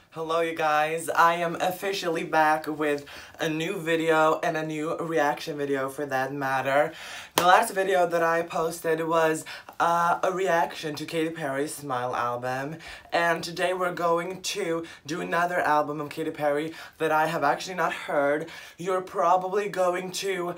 Hello you guys, I am officially back with a new video and a new reaction video for that matter. The last video that I posted was a reaction to Katy Perry's Smile album, and today we're going to do another album of Katy Perry that I have actually not heard. You're probably going to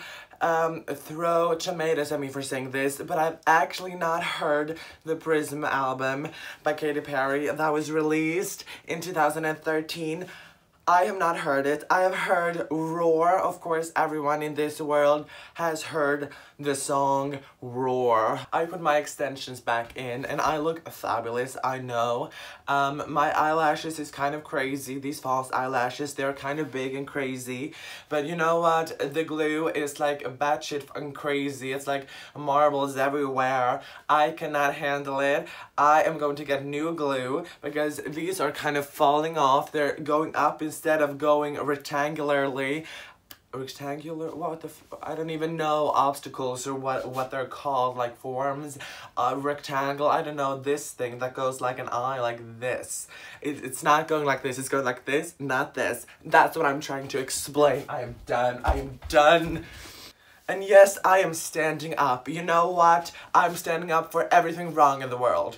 throw tomatoes at me for saying this, but I've actually not heard the Prism album by Katy Perry that was released in 2013. I have not heard it. I have heard Roar. Of course, everyone in this world has heard the song Roar. I put my extensions back in and I look fabulous, I know. My eyelashes is kind of crazy. These false eyelashes, they're kind of big and crazy. But you know what? The glue is like batshit and crazy. It's like marbles everywhere. I cannot handle it. I am going to get new glue because these are kind of falling off. They're going up instead of going rectangularly. Rectangular? What the I don't even know obstacles or what they're called, like forms. Rectangle, I don't know, this thing that goes like an eye, like this. It's not going like this, it's going like this, not this. That's what I'm trying to explain. I am done. I am done. And yes, I am standing up. You know what? I'm standing up for everything wrong in the world.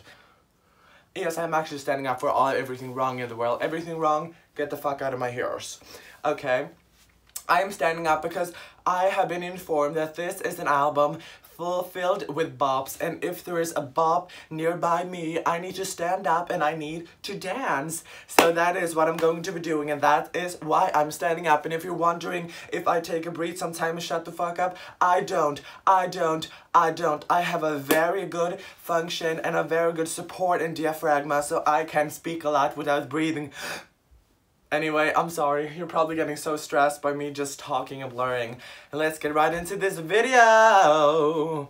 Yes, I'm actually standing up for everything wrong in the world. Everything wrong, get the fuck out of my ears. Okay? I am standing up because I have been informed that this is an album filled with bops, and if there is a bop nearby me, I need to stand up and I need to dance. So that is what I'm going to be doing, and that is why I'm standing up. And if you're wondering if I take a breath sometimes, shut the fuck up, I don't. I have a very good function and a very good support in diaphragm, so I can speak a lot without breathing. Anyway, I'm sorry, you're probably getting so stressed by me just talking and blurring. And let's get right into this video!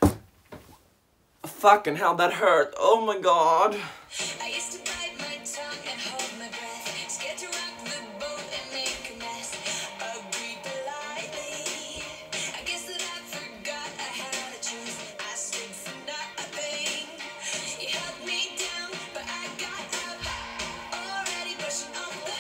Fucking hell, that hurt. Oh my god. I used to bite my tongue and hold my breath, scared to rock the boat and make a mess. Breathe politely. I guess that I forgot I had a choice. I stayed for nothing. You held me down, but I got up. Already brushing off the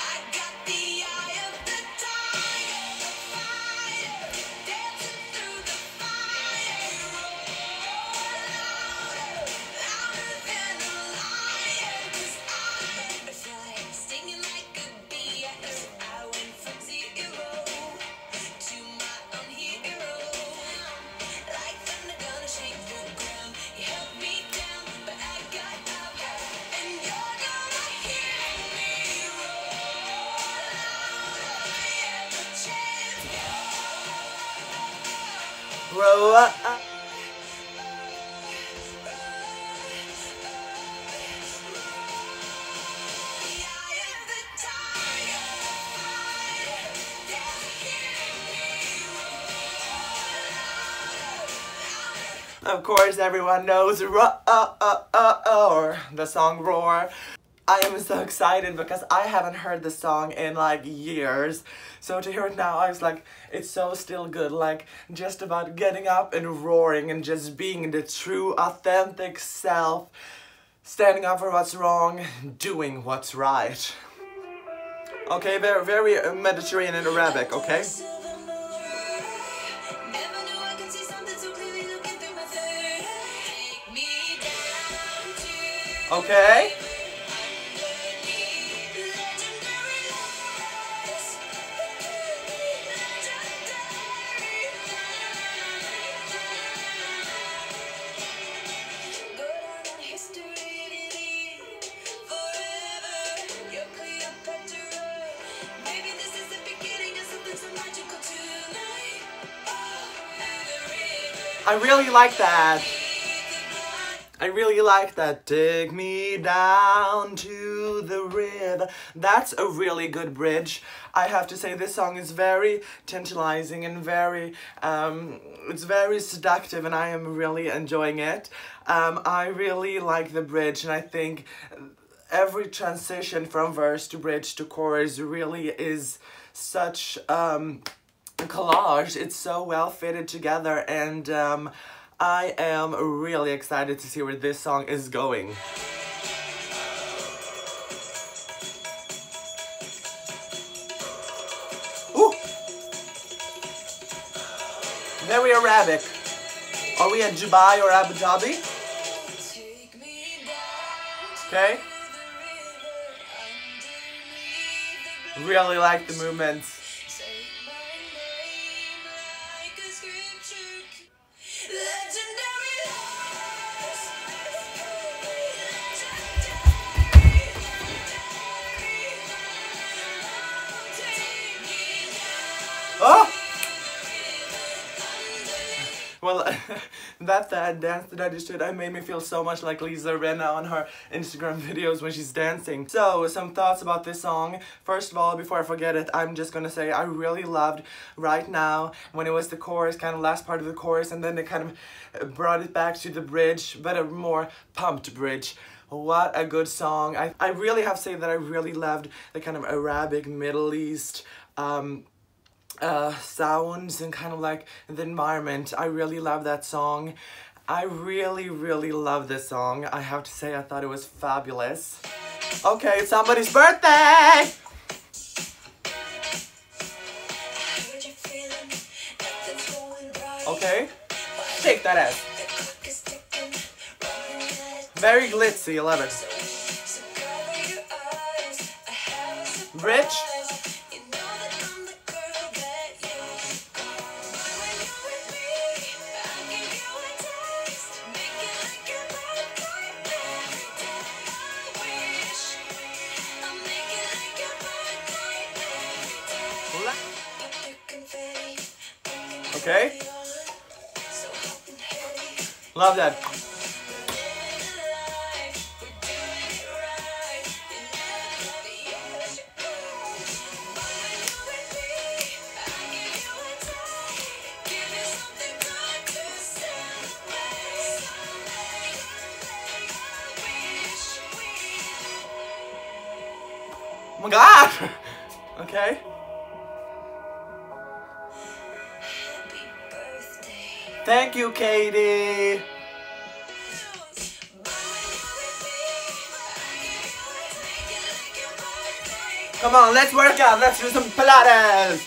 roll up. Of course, everyone knows the song Roar. I am so excited because I haven't heard the song in like years. So to hear it now, I was like, it's so still good. Like, just about getting up and roaring and just being the true, authentic self. Standing up for what's wrong, doing what's right. Okay, very, very Mediterranean Arabic, okay? Okay? I really like that. I really like that. Take me down to the river. That's a really good bridge. I have to say this song is very tantalizing and very, it's very seductive, and I am really enjoying it. I really like the bridge, and I think every transition from verse to bridge to chorus really is such collage. It's so well fitted together, and I am really excited to see where this song is going. Very Arabic. Are we in Dubai or Abu Dhabi? Okay. Really like the movements. Oh! Well, that dance that I just did, made me feel so much like Lisa Rinna on her Instagram videos when she's dancing. So, some thoughts about this song. First of all, before I forget it, I'm just gonna say I really loved Right Now when it was the chorus, kind of last part of the chorus, and then they kind of brought it back to the bridge, but a more pumped bridge. What a good song. I really have to say that I really loved the kind of Arabic, Middle East, sounds and kind of like the environment. I really love that song. I really love this song. I have to say I thought it was fabulous. Okay, it's somebody's birthday! Okay, shake that ass. Very glitzy, I love it. Rich. Okay. Love that. Oh my God. Okay. Thank you, Katie. Come on, let's work out. Let's do some Pilates.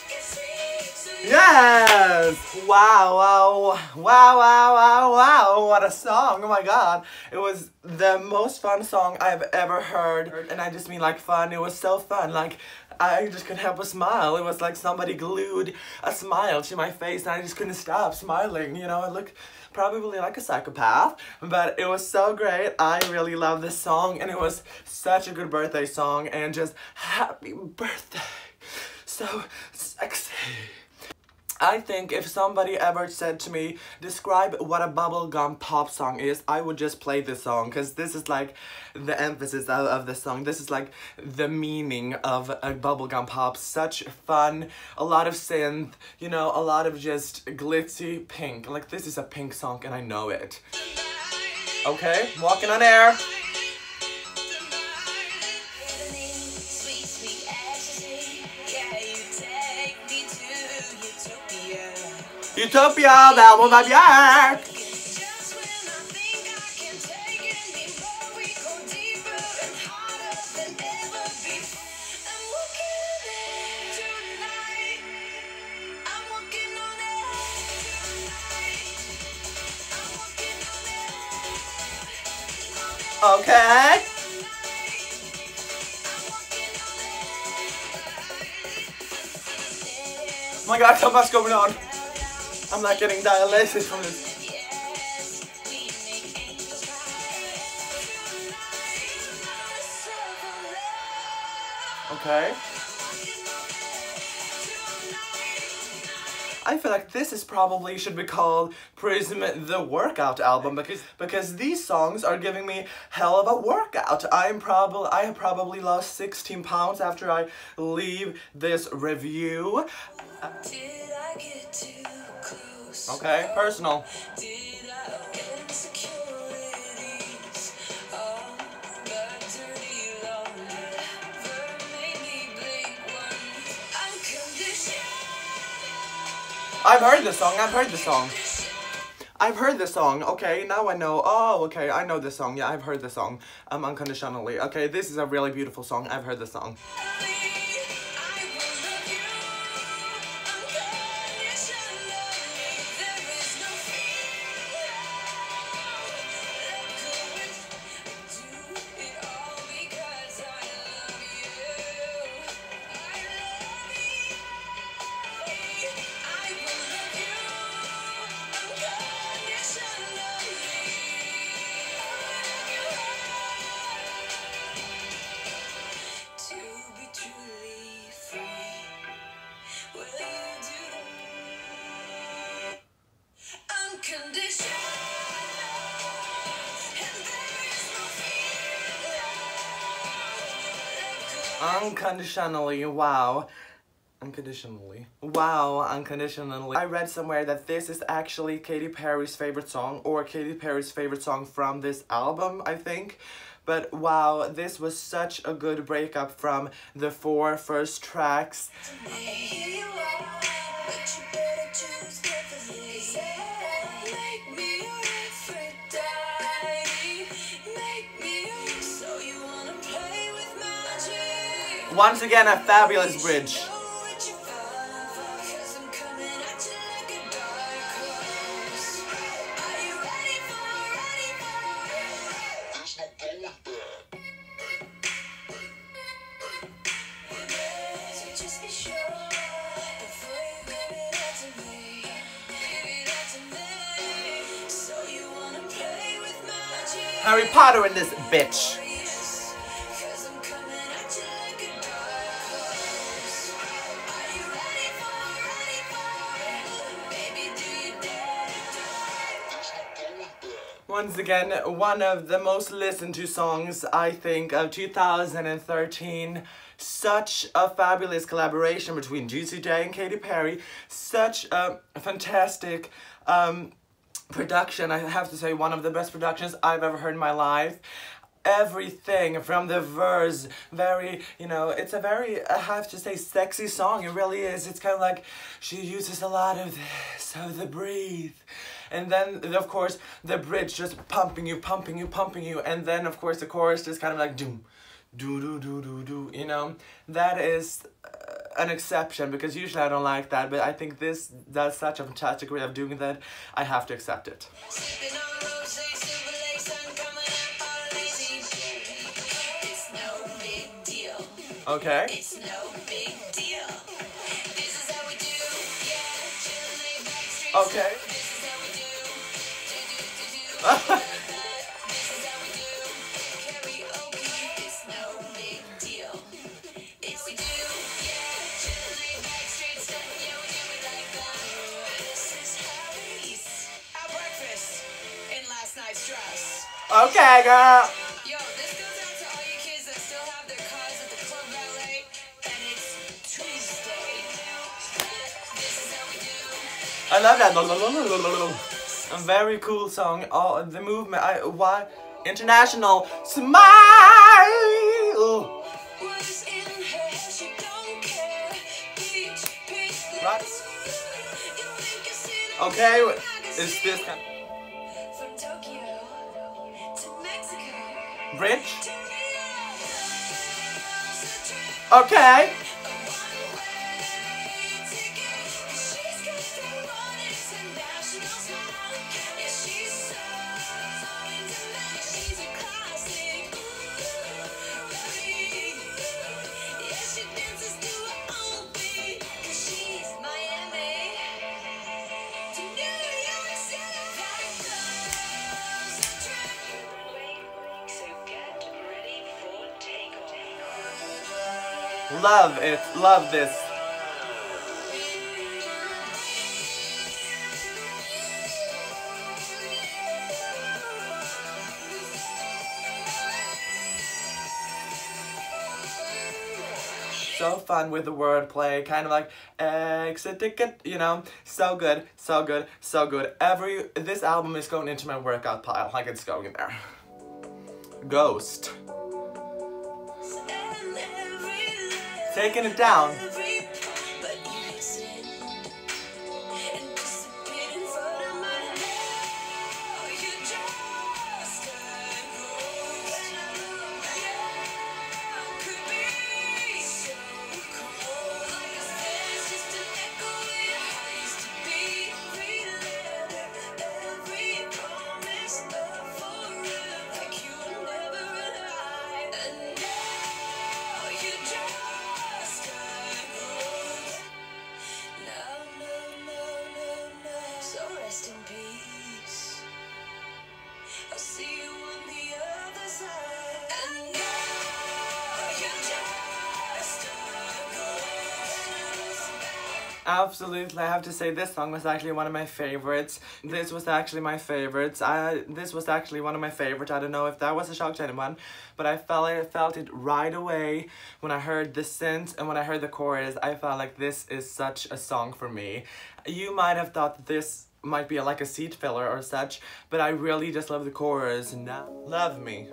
Yes. Wow. What a song. Oh my God. It was the most fun song I've ever heard. And I just mean like fun. It was so fun. Like, I just couldn't help but smile. It was like somebody glued a smile to my face and I just couldn't stop smiling. You know, I look probably like a psychopath, but it was so great. I really love this song and it was such a good birthday song and just happy birthday. So sexy. I think if somebody ever said to me, describe what a bubblegum pop song is, I would just play this song, because this is like the emphasis of the song. This is like the meaning of a bubblegum pop. Such fun, a lot of synth, you know, a lot of just glitzy pink. Like, this is a pink song and I know it. Okay, walking on air. Utopia, that will vibe back. Okay. Oh my God, so much going on. I'm not getting dialysis from this. Okay. I feel like this is probably should be called Prism the Workout Album because these songs are giving me hell of a workout. I have probably lost 16 pounds after I leave this review. Okay, personal. I've heard this song, I've heard this song, okay, now I know, oh, okay, I know this song, yeah, I've heard this song, Unconditionally, okay, this is a really beautiful song, I've heard this song. Unconditionally, wow. Unconditionally. Wow, unconditionally. I read somewhere that this is actually Katy Perry's favorite song, or Katy Perry's favorite song from this album, I think. But wow, this was such a good breakup from the 4 first tracks. Once again, a fabulous bridge. Harry Potter in this bitch. Once again, one of the most listened to songs, I think, of 2013. Such a fabulous collaboration between Juicy J and Katy Perry. Such a fantastic production. I have to say, one of the best productions I've ever heard in my life. Everything from the verse, very, you know, it's a very, I have to say, sexy song. It really is. It's kind of like she uses a lot of this, of the breathe. And then, of course, the bridge just pumping you, pumping you, pumping you. And then, of course, the chorus just kind of like doom, do, do, do, do, do, you know. That is an exception, because usually I don't like that. But I think this does such a fantastic way of doing that. I have to accept it. Okay. It's no big deal. This is how we do. Yeah, okay. This is how we do. This is how we do. Karaoke. It's no big deal. It's we do. Yeah, chilling back, straight stuff. Yeah, we do it like that. This is how we eat our breakfast in last night's dress. Okay, girl. Yo, this goes out to all you kids that still have their cars at the club ballet, and it's Tuesday. This is how we do. I love that. A very cool song. Oh, the movement. Why? International. Smile. Right. Okay. Is this kind from Tokyo to Mexico? Bridge. Okay. Love it. Love this. So fun with the wordplay, kind of like exit ticket, you know. So good, so good, so good. This album is going into my workout pile, like it's going there. Ghost. Taking it down. Absolutely, I have to say this song was actually one of my favorites. This was actually my favorites. This was actually one of my favorites. I don't know if that was a shock to anyone, but I felt it right away when I heard the synth and when I heard the chorus. I felt like this is such a song for me. You might have thought that this might be like a seat filler or such, but I really just love the chorus. Now, love me.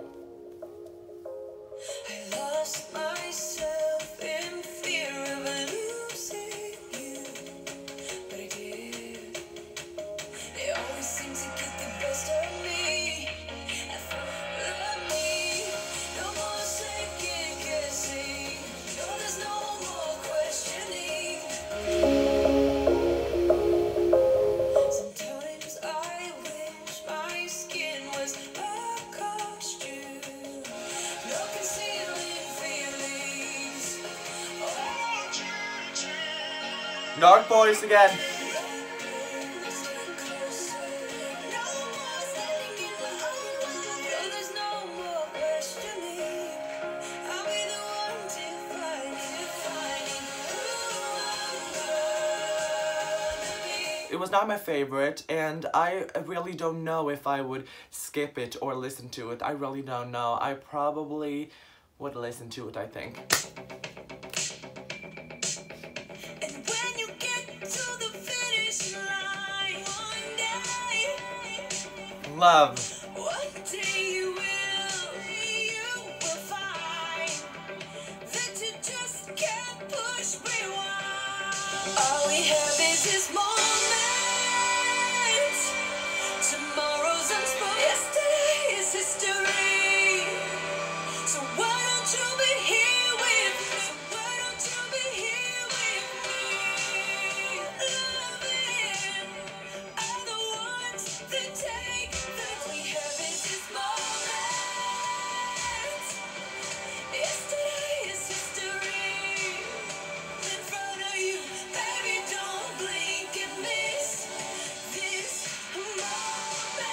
I lost myself in fear of losing you, but I did. They always seem to get the best of me. I thought of me, no more second guessing. No, there's no more questioning. Sometimes I wish my skin was a costume. No concealing feelings. Dark Boys again. Stick closer. No more standing in the unknown. No, there's no more questioning. I'll be the one defining who I'm gonna be. It was not my favorite, and I really don't know if I would skip it or listen to it. I really don't know. I probably would listen to it, I think. And when you get to the finish line, Love. one day you will find that you just can't push rewind. All we have is this moment. Tomorrow's unspoken. Yesterday is history. So why don't you be here with me? So why don't you be here with me? Loving are the ones that take that we have is this moment. Yesterday is history. In front of you, baby, don't blink and miss this moment.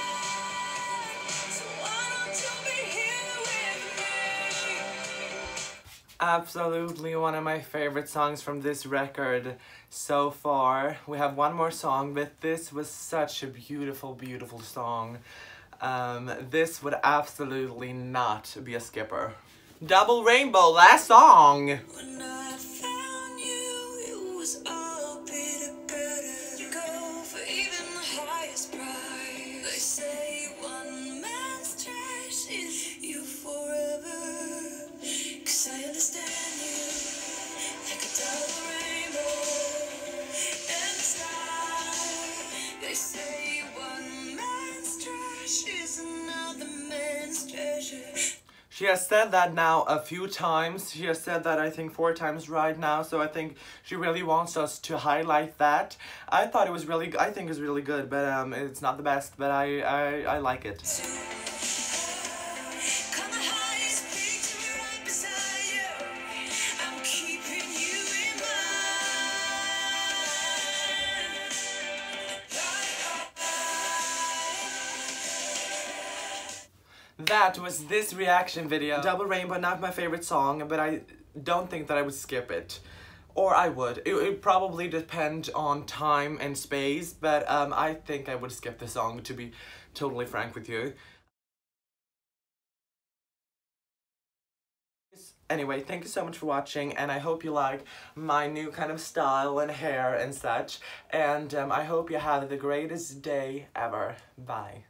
So why don't you be here with me? Absolutely one of my favorite songs from this record so far. We have one more song, but this was such a beautiful, beautiful song. This would absolutely not be a skipper. Double Rainbow, last song! When I found you, it was all bitter, better to go for even the highest price. They say one man's trash is you forever. 'Cause I understand you like a double rainbow in the sky. They say one man's trash is another man's treasure. She has said that now a few times. She has said that I think 4 times right now, so I think she really wants us to highlight that. I thought it was really, I think it's really good, but it's not the best, but I like it. Come the highest picture right beside you. I'm keeping you in mind. That was this reaction video. Double Rainbow, not my favorite song, but I don't think that I would skip it. Or I would. It would probably depend on time and space, but I think I would skip the song, to be totally frank with you. Anyway, thank you so much for watching, and I hope you like my new kind of style and hair and such. And I hope you have the greatest day ever. Bye.